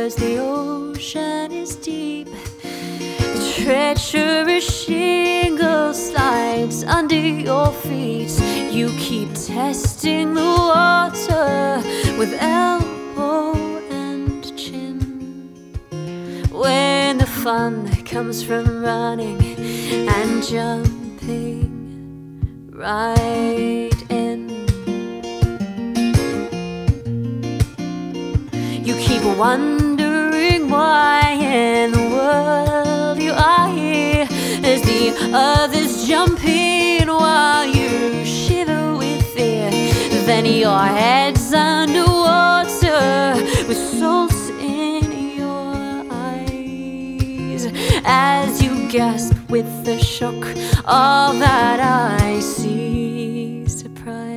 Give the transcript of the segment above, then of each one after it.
'cause the ocean is deep. The treacherous shingle slides under your feet. You keep testing the water with elbow and chin. When the fun comes from running and jumping right in, you keep wondering why in the world you are here as the others jump in while you shiver with fear. Then your head's underwater with salt in your eyes as you gasp with the shock of that icy surprise.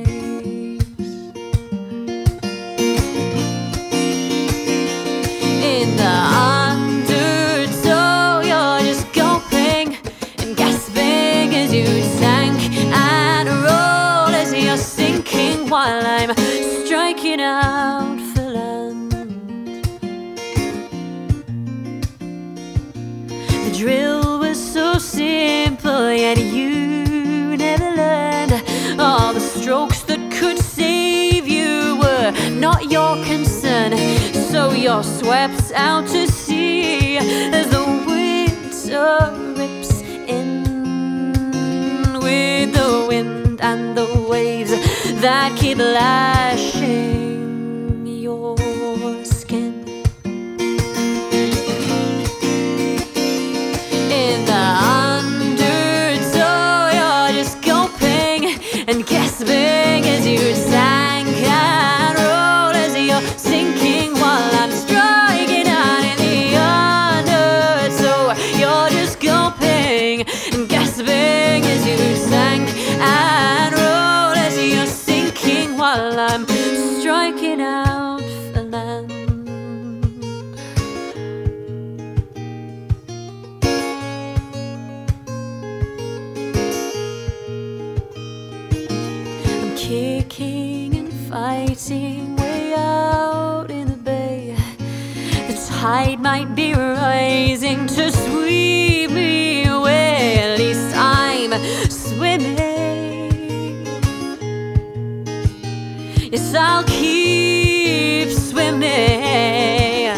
In the undertow, you're just gulping and gasping as you sank and roll as you're sinking while I'm striking out for land. The drill was so simple, yet you never learned. All the strokes that could save you were not your concern, so you're swept out to sea as the winter rips in with the wind and the waves that keep lashing your skin. In the undertow, you're just gulping and gasping as you sank and roll as you're sinking while I'm striking out in the undertow. You're just gulping and gasping as you sank and roll as you're sinking while I'm striking out for land. I'm kicking and fighting way out in the bay. The tide might be rising to sweep me away. At least I'm swimming. Yes, I'll keep swimming.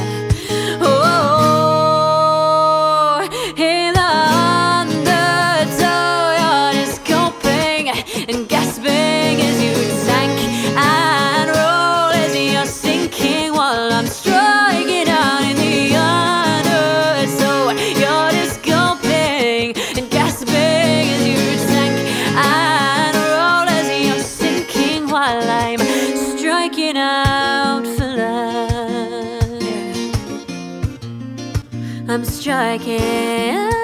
Oh, in the undertow, you're just gulping and gasping as you sank and roll as you're sinking while I'm striking out in the undertow. You're just gulping and gasping as you sank and roll as you're sinking while I'm striking out for land. I'm striking